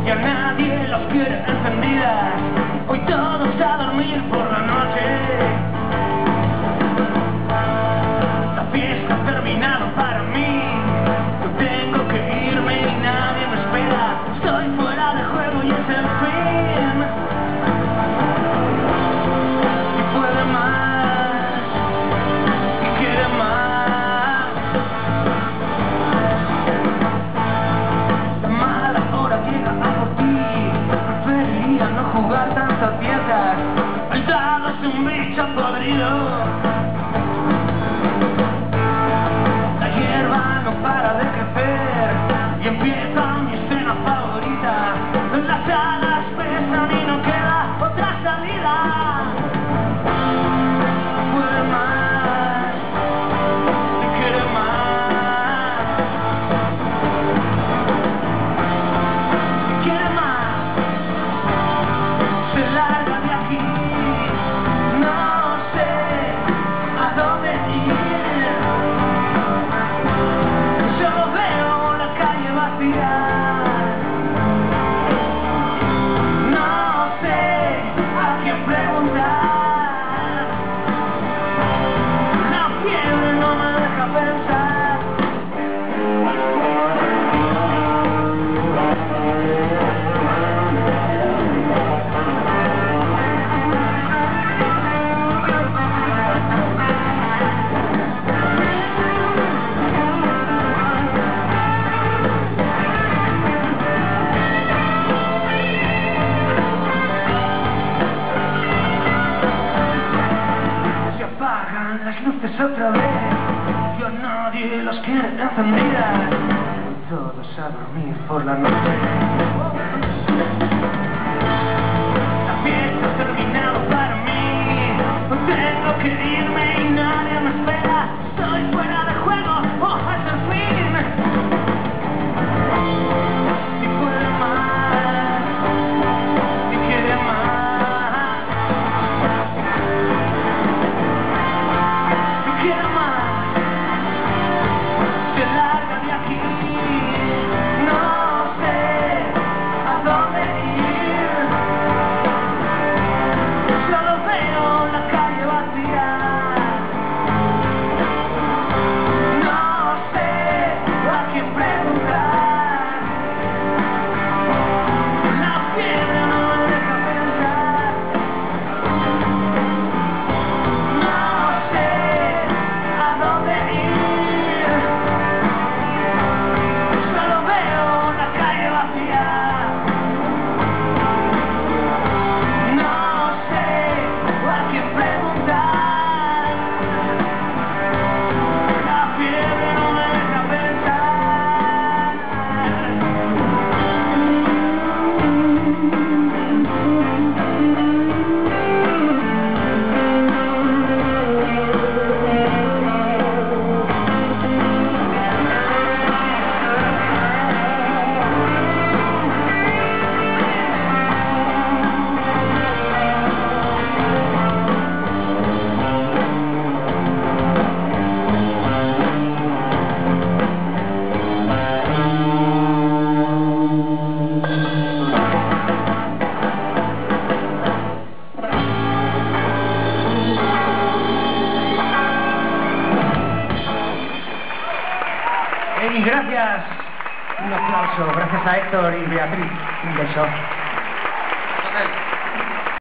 Ya nadie los quiere encendidas. Hoy todos a dormir por la noche. La fiesta ha terminado para mí. Yo tengo que irme y nadie me espera. Estoy fuera de juego y es el fin. Y puede más, y quiere más. La mala hora llega a por ti. Preferiría no jugar tantas piezas. El dado es un bicho podrido. La hierba no para de crecer y empieza mi escena favorita. Las alas pesan y no queda otra salida. Puede más, si quiere más. Si quiere más, se larga de aquí. No sé a dónde ir. Solo veo la calle vacía. No sé a quién preguntar. La fiebre no me deja pensar. Se apagan las luces otra vez. Yo a nadie los quiere encendidas. Todos a dormir por la noche. La fiesta ha terminado para mí. Tengo que irme y nadie me espera. Estoy fuera de juego, es el fin. Si puede más, si quiere más. Si quiere más, se larga de aquí. No sé a dónde ir. Solo veo la calle vacía. No sé a quién preguntar. La fiebre no me deja pensar. No sé a dónde ir. Solo veo la calle vacía. No sé a quién preguntar. La fiebre no me deja pensar. Y gracias, un aplauso, gracias a Héctor y Beatriz, un beso.